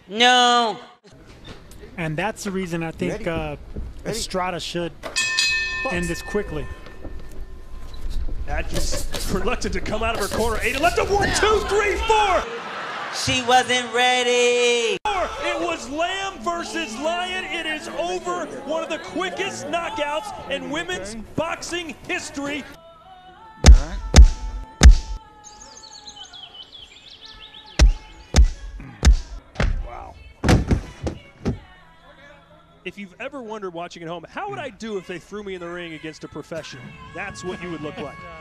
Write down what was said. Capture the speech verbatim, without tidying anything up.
No. And that's the reason I think uh, Estrada should end this quickly. Adkins reluctant to come out of her corner. Eight left to one, two, three, four. She wasn't ready. It was Lamb versus Lion. It is over. One of the quickest knockouts in women's boxing history. Wow. If you've ever wondered watching at home, how would I do if they threw me in the ring against a professional? That's what you would look like.